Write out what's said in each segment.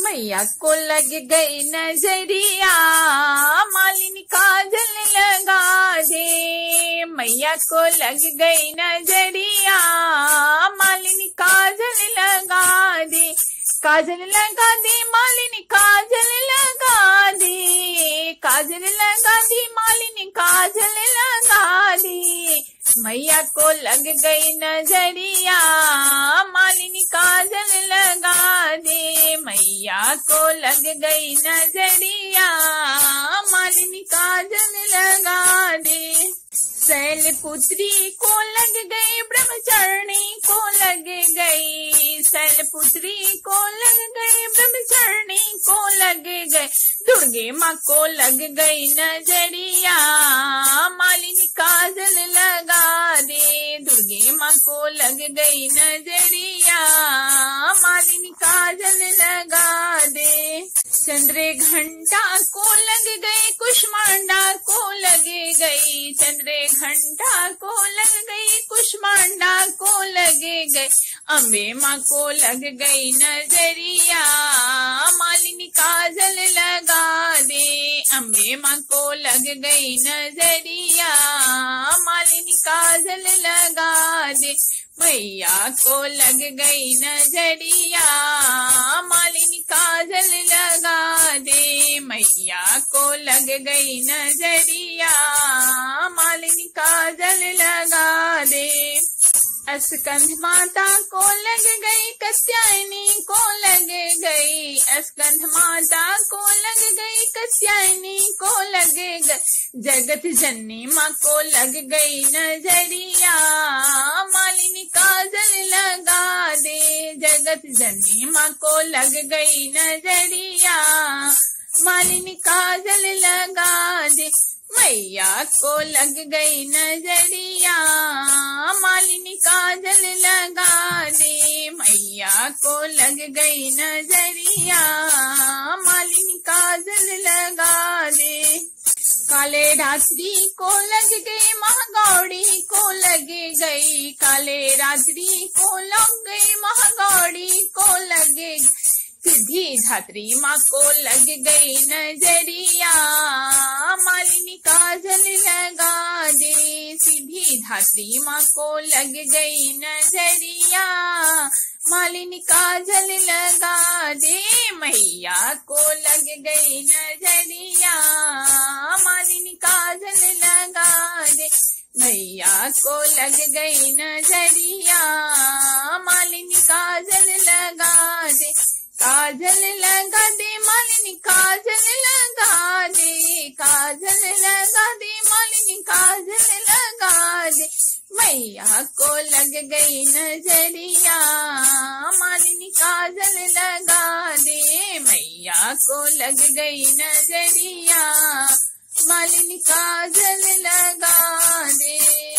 मैया को लग गई नजरिया, मालिनी काजल लगा दे। मैया को लग गई नजरिया, मालिनी काजल लगा दे। काजल लगा दे मालिनी काजल लगा दे। काजल लगा दे मालिनी काजल लगा दे। मैया को लग गई नजरिया, मालिनी काजल लगा दे। मैया को लग गई नजरिया, मालिनी काजल लगा दे। शैलपुत्री को लग गई, ब्रह्मचारिणी को लग गई। शैलपुत्री को लग गई, ब्रह्मचारिणी को लग गई। दुर्गे माँ को लग गई नजरिया, मालिनी काजल लगा दे। दुर्गे माँ को लग गई नजरिया, मालिनी काजल लगा दे। चंद्र घंटा को लग गई, कुष्मांडा को लग गई। चंद्र घंटा को लग गई, कुष्मांडा को लग गई। अम्बे माँ को लग गई नजरिया, मालिनी काजल लगा दे। अम्बे माँ को लग गई नजरिया, मालिनी काजल लगा दे। मैया को लग गई नजरिया, मालिनी काजल लगा दे। मैया को लग गई नजरिया, मालिनी काजल लगा दे। स्कंद माता को लग गई, कात्यायनी को लग गई। स्कंद माता को लग गई, कात्यायनी को लग गई। जगत जननी माँ को लग गई नजरिया, मालिनी काजल लगा दे। जगत जननी माँ को लग गई नजरिया, मालिनी काजल लगा दे। मैया को लग गई नजरिया, मालिनी काजल लगा दे। मैया को लग गई नजरिया, मालिनी काजल लगा दे। काले रात्रि को लग गई, महागौरी को लग गई। काले रात्रि को लग गई, महागौरी को लग गई। सिद्धि धात्री माँ को लग गई नजरिया, मालिनी काजल लगा दे। सिद्धि धात्री माँ को लग गई नजरिया, मालिनी काजल लगा दे। मैया को लग गई नजरिया, मालिनी काजल लगा दे। मैया को लग गई नजरिया, मालिनी काजल लगा दे। काजल लगा दे मालिनी काजल लगा दे। काजल लगा दे मालिनी काजल लगा दे। मैया को लग गई नजरिया, मालिनी काजल लगा दे। मैया को लग गई नजरिया, मालिनी काजल लगा दे।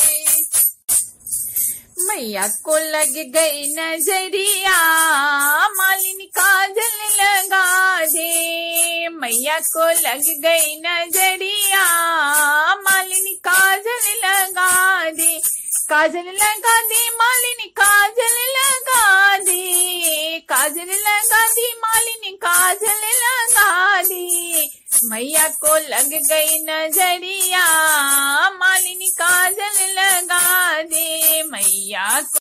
मैया को लग गई नजरिया, मालिनी काजल लगा दे। मैया को लग गई नजरिया, मालिनी काजल लगा दे। काजल लगा दे मालिनी काजल लगा दे। काजल लगा दे मालिनी काजल लगा दे। मैया को लग गई नजरिया, मालिनी काजल लगा दे। मैया को